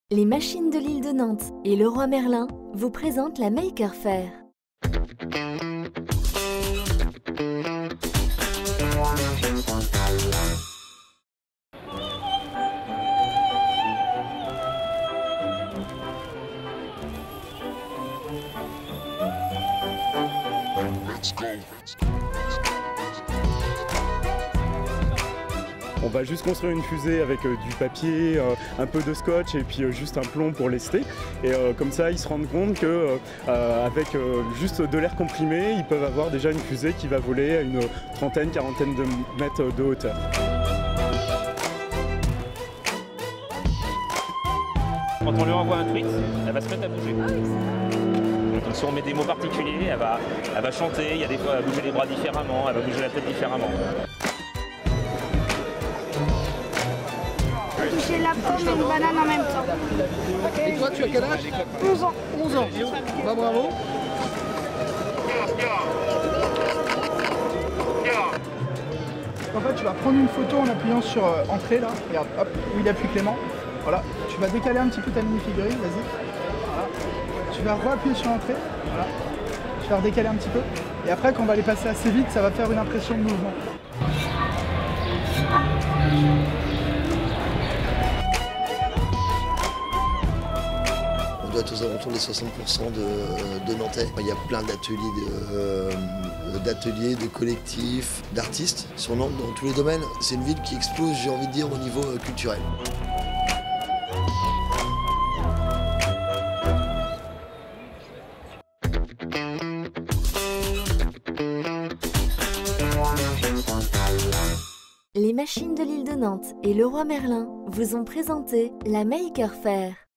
Les machines de l'île de Nantes et Leroy Merlin vous présentent la Maker Faire. On va juste construire une fusée avec du papier, un peu de scotch et puis juste un plomb pour lester. Et comme ça, ils se rendent compte que avec juste de l'air comprimé, ils peuvent avoir déjà une fusée qui va voler à une trentaine, quarantaine de mètres de hauteur. Quand on lui envoie un tweet, elle va se mettre à bouger. Donc si on met des mots particuliers, elle va chanter, il y a des fois elle va bouger les bras différemment, elle va bouger la tête différemment. Toucher la pomme et une banane en même temps. Et toi, tu as quel âge? 11 ans. 11 ans. Bah, bravo. En fait, tu vas prendre une photo en appuyant sur entrée là. Regarde, hop, où il appuie Clément. Voilà. Tu vas décaler un petit peu ta mini-figurine, vas-y. Voilà. Tu vas re-appuyer sur entrée. Voilà. Tu vas redécaler un petit peu. Et après, quand on va les passer assez vite, ça va faire une impression de mouvement. On doit être aux alentours des 60% de Nantais. Il y a plein d'ateliers, de collectifs, d'artistes sur Nantes dans tous les domaines. C'est une ville qui explose, j'ai envie de dire, au niveau culturel. Les machines de l'île de Nantes et Leroy Merlin vous ont présenté la Maker Faire.